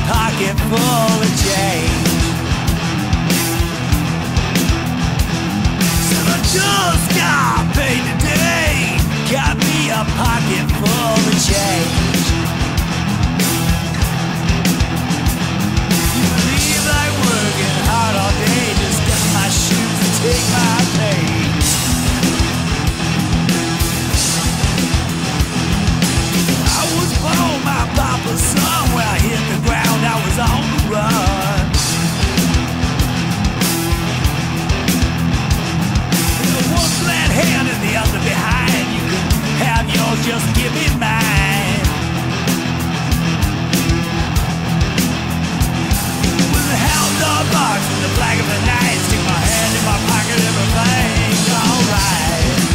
pocket full of change. So I just got paid today, got me a pocket full of change. You believe like working hard all day, just got my shoes and take my pay. I was born my papa's son, where I hit the ground, I was on the run. One flat hand and the other behind, you can have yours, just give me mine. With the hound dog barks and the flag of the night, stick my hand in my pocket, everything's alright.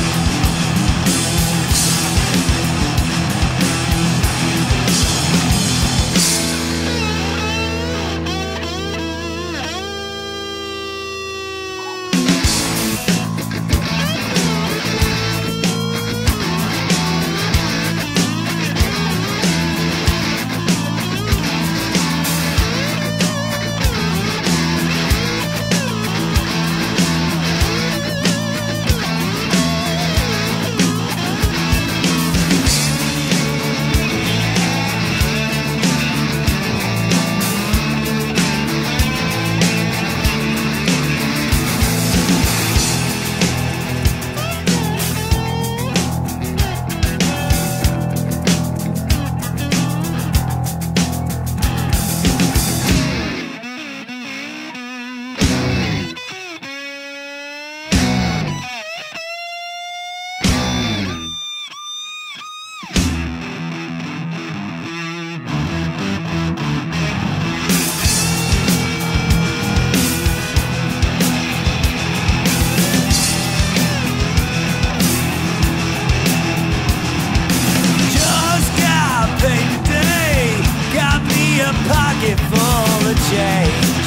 Pocket full of change.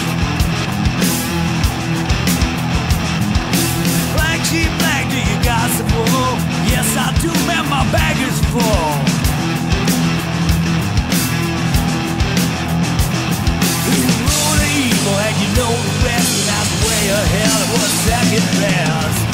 Black sheep, black, do you gossip wool? Yes, I do, man, my bag is full. It's the road of evil, and you know the rest, and that's way ahead of what's second best.